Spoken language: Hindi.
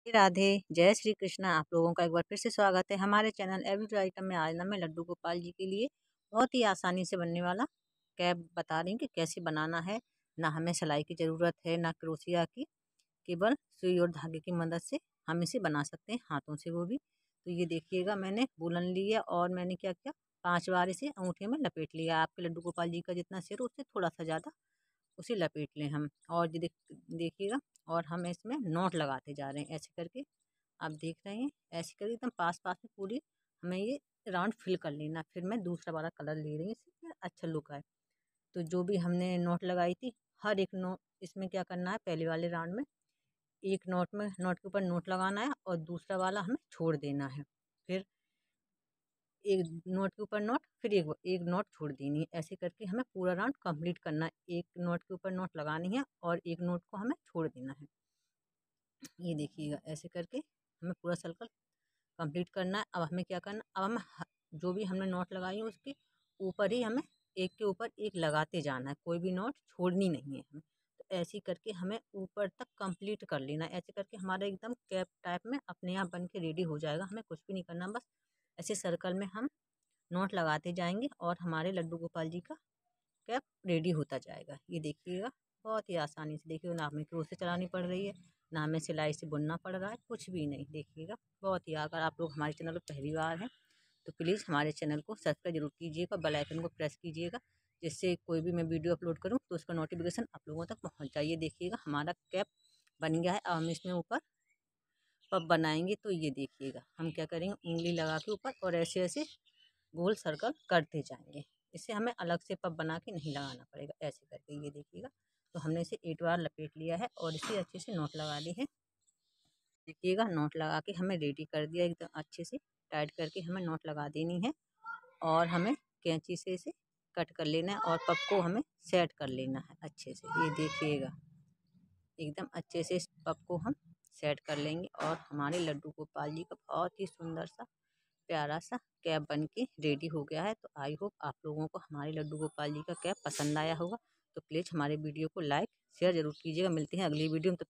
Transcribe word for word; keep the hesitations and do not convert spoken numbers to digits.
राधे, जय श्री कृष्ण। आप लोगों का एक बार फिर से स्वागत है हमारे चैनल एवरीडे आइटम में। आज ना मैं लड्डू गोपाल जी के लिए बहुत ही आसानी से बनने वाला कैप बता रही हूँ कि कैसे बनाना है। ना हमें सिलाई की ज़रूरत है ना क्रोशिया की, केवल सुई और धागे की मदद से हम इसे बना सकते हैं, हाथों से वो भी। तो ये देखिएगा, मैंने वूलन लिया और मैंने क्या किया, पाँच बार इसे अंगूठे में लपेट लिया। आपके लड्डू गोपाल जी का जितना सिर उससे थोड़ा सा ज़्यादा उसे लपेट लें हम। और ये देख देखिएगा, और हम इसमें नोट लगाते जा रहे हैं ऐसे करके। आप देख रहे हैं, ऐसे करके एकदम पास पास में पूरी हमें ये राउंड फिल कर लेना। फिर मैं दूसरा वाला कलर ले रही हूँ, इससे अच्छा लुक आए। तो जो भी हमने नोट लगाई थी, हर एक नोट इसमें क्या करना है, पहले वाले राउंड में एक नोट में नोट के ऊपर नोट लगाना है और दूसरा वाला हमें छोड़ देना है। फिर एक नोट के ऊपर नोट, फिर एक एक नोट छोड़ देनी है। ऐसे करके हमें पूरा राउंड कंप्लीट करना है। एक नोट के ऊपर नोट लगानी है और एक नोट को हमें छोड़ देना है। ये देखिएगा, ऐसे करके हमें पूरा सर्कल कंप्लीट करना है। अब हमें क्या करना, अब हम जो भी हमने नोट लगाई है उसके ऊपर ही हमें एक के ऊपर एक लगाते जाना है, कोई भी नोट छोड़नी नहीं है हमें। तो ऐसे करके हमें ऊपर तक कंप्लीट कर लेना है। ऐसे करके हमारा एकदम कैप टाइप में अपने आप बन के रेडी हो जाएगा। हमें कुछ भी नहीं करना, बस ऐसे सर्कल में हम नोट लगाते जाएंगे और हमारे लड्डू गोपाल जी का कैप रेडी होता जाएगा। ये देखिएगा, बहुत ही आसानी से। देखिए, ना हमें क्रोशे चलानी पड़ रही है, ना हमें सिलाई से बुनना पड़ रहा है, कुछ भी नहीं। देखिएगा, बहुत ही। अगर आप लोग हमारे चैनल पर पहली बार हैं तो प्लीज़ हमारे चैनल को सब्सक्राइब जरूर कीजिएगा, बेल आइकन को प्रेस कीजिएगा, जिससे कोई भी मैं वीडियो अपलोड करूँ तो उसका नोटिफिकेशन आप लोगों तक पहुँच जाइए। देखिएगा, हमारा कैप बन गया है। अब हम इसमें ऊपर पब बनाएंगे। तो ये देखिएगा, हम क्या करेंगे, उंगली लगा के ऊपर और ऐसे ऐसे गोल सर्कल करते जाएंगे। इसे हमें अलग से पब बना के नहीं लगाना पड़ेगा, ऐसे करके। ये देखिएगा, तो हमने इसे एट बार लपेट लिया है और इसे अच्छे से नोट लगा ली है। देखिएगा, नोट लगा के हमें रेडी कर दिया, एकदम अच्छे से टाइट करके हमें नोट लगा देनी है। और हमें कैंची से इसे कट कर लेना है और पब को हमें सेट कर लेना है अच्छे से। ये देखिएगा, एकदम अच्छे से इस पब को हम सेट कर लेंगे और हमारे लड्डू गोपाल जी का बहुत ही सुंदर सा प्यारा सा कैप बन के रेडी हो गया है। तो आई होप आप लोगों को हमारे लड्डू गोपाल जी का कैप पसंद आया होगा। तो प्लीज़ हमारे वीडियो को लाइक शेयर ज़रूर कीजिएगा। मिलते हैं अगली वीडियो में।